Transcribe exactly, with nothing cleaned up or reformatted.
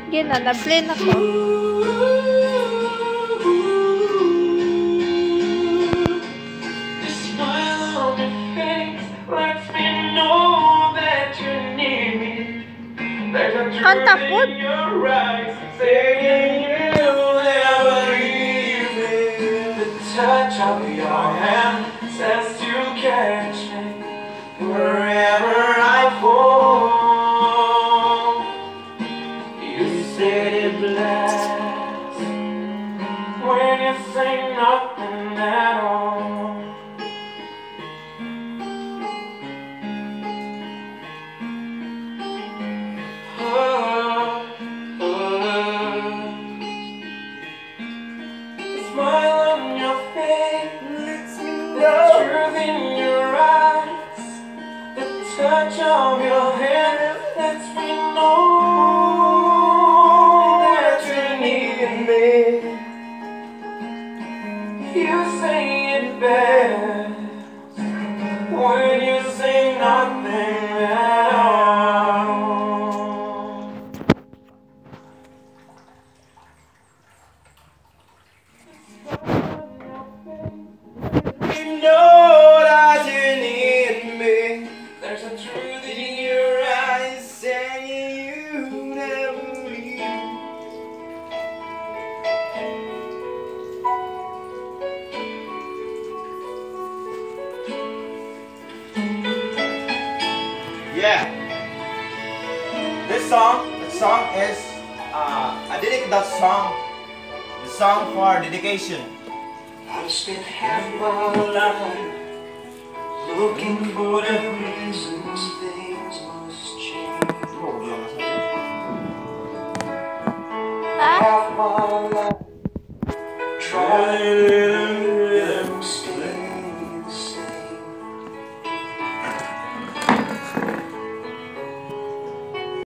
Sige na, na-play na ko. Kanta po. Touch of your hand says to catch me wherever I fall. You said it blessed when you say nothing at all. Oh, oh. The smile on your face lets me know truth in your eyes. The touch of your hand lets me know that you need me. You say it best when you say nothing at all. You know that you need me. There's a truth in your eyes saying you never leave. Yeah. This song, the song is, uh, I dedicate that song, the song for dedication. I've spent half my life looking for the reasons things must change. Ha? Half my life trying to